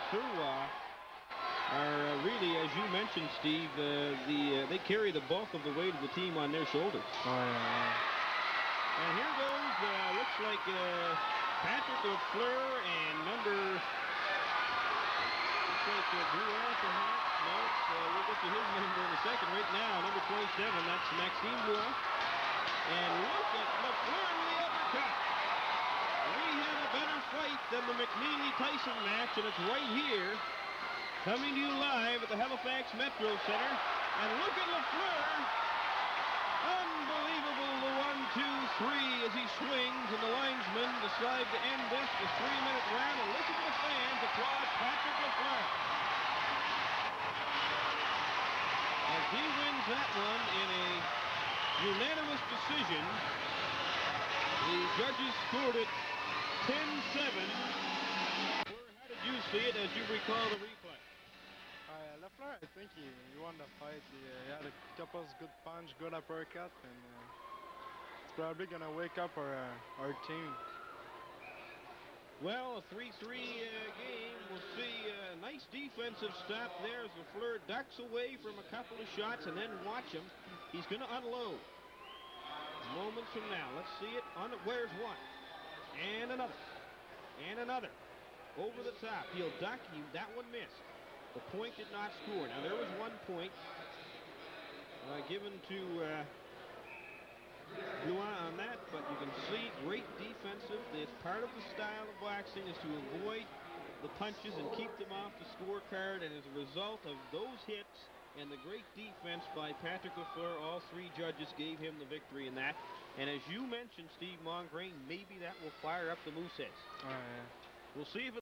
Thurwa are really, as you mentioned, Steve, they carry the bulk of the weight of the team on their shoulders. Oh, yeah. And here goes, looks like Patrick Lafleur and number, looks like Drouin perhaps. No, we'll get to his number in a second. Right now, number 27, that's Maxime Drouin. And look at Lafleur with the uppercut. We had a better fight than the McNeely-Tyson match, and it's right here, coming to you live at the Halifax Metro Center. And look at Lafleur. Unbelievable, the 1, 2, 3 as he swings, and the linesmen decide to end this 3-minute round. And listen to the fans applaud Patrick Lafleur as he wins that one in a unanimous decision. The judges scored it 10-7. How did you see it as you recall the replay? Lafleur, I think he won the fight. He had a couple of good punch, good uppercut, and it's probably going to wake up our team. Well, a 3-3 game. We'll see a nice defensive stop there as Lafleur ducks away from a couple of shots, and then watch him. He's going to unload. Moments from now. Let's see it. Where's one? And another. And another. Over the top. He'll duck. That one missed. The point did not score. Now, there was 1 point given to Drouin on that, but you can see great defensive. It's part of the style of boxing is to avoid the punches and keep them off the scorecard, and as a result of those hits and the great defense by Patrick Lafleur, all three judges gave him the victory in that. And as you mentioned, Steve Mongrain, maybe that will fire up the Mooseheads. Oh, yeah. We'll see if